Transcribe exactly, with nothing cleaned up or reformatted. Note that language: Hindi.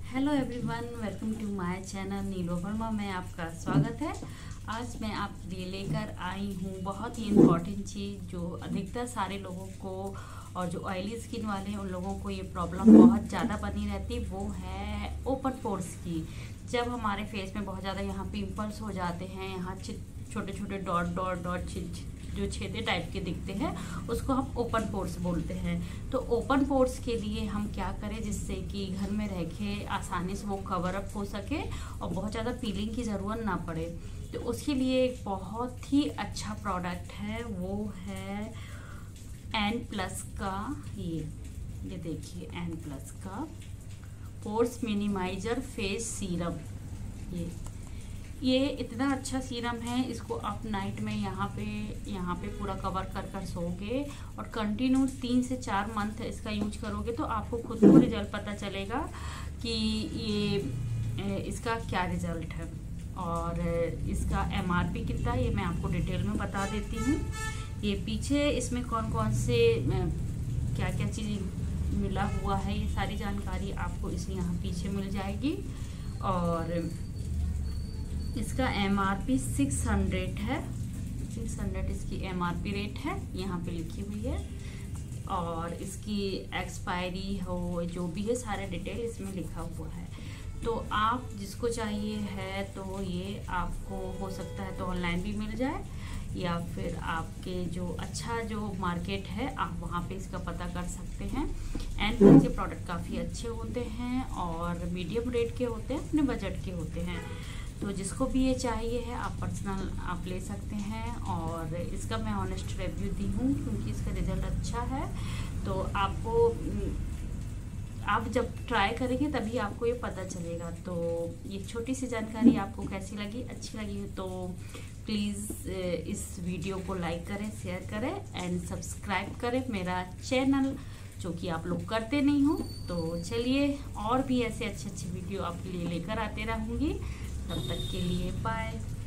Hello everyone, welcome to my channel Neelo Verma में आपका स्वागत है। आज मैं आपके लिए लेकर आई हूँ बहुत ही इम्पॉर्टेंट चीज़ जो अधिकतर सारे लोगों को और जो ऑयली स्किन वाले हैं उन लोगों को ये प्रॉब्लम बहुत ज़्यादा बनी रहती, वो है ओपन पोर्स की। जब हमारे फेस में बहुत ज़्यादा यहाँ पिंपल्स हो जाते हैं, यहाँ छोटे छोटे डॉट डॉट डॉट जो छेदे टाइप के दिखते हैं, उसको हम ओपन पोर्स बोलते हैं। तो ओपन पोर्स के लिए हम क्या करें जिससे कि घर में रह के आसानी से वो कवर अप हो सके और बहुत ज़्यादा पीलिंग की ज़रूरत ना पड़े। तो उसके लिए एक बहुत ही अच्छा प्रोडक्ट है, वो है एन प्लस का ये ये देखिए एन प्लस का पोर्स मिनिमाइजर फेस सीरम। ये ये इतना अच्छा सीरम है, इसको आप नाइट में यहाँ पे यहाँ पे पूरा कवर कर कर सोगे और कंटिन्यू तीन से चार मंथ इसका यूज करोगे तो आपको खुद को रिजल्ट पता चलेगा कि ये इसका क्या रिजल्ट है। और इसका एमआरपी कितना है ये मैं आपको डिटेल में बता देती हूँ। ये पीछे इसमें कौन कौन से क्या क्या चीज़ मिला हुआ है, ये सारी जानकारी आपको इस यहाँ पीछे मिल जाएगी। और इसका M R P six hundred है, सिक्स हंड्रेड इसकी एम आर पी रेट है, यहाँ पे लिखी हुई है। और इसकी एक्सपायरी हो जो भी है सारे डिटेल इसमें लिखा हुआ है। तो आप जिसको चाहिए है तो ये आपको हो सकता है तो ऑनलाइन भी मिल जाए, या फिर आपके जो अच्छा जो मार्केट है आप वहाँ पे इसका पता कर सकते हैं। एंड प्लस के प्रोडक्ट काफ़ी अच्छे होते हैं और मीडियम रेट के होते हैं, अपने बजट के होते हैं। तो जिसको भी ये चाहिए है आप पर्सनल आप ले सकते हैं। और इसका मैं ऑनेस्ट रिव्यू दी हूँ क्योंकि इसका रिजल्ट अच्छा है। तो आपको आप जब ट्राई करेंगे तभी आपको ये पता चलेगा। तो ये छोटी सी जानकारी आपको कैसी लगी, अच्छी लगी तो प्लीज़ इस वीडियो को लाइक करें, शेयर करें एंड सब्सक्राइब करें मेरा चैनल, जो कि आप लोग करते नहीं हो। तो चलिए और भी ऐसे अच्छे अच्छे वीडियो आपके लिए लेकर आते रहूँगी। तब तक के लिए बाय।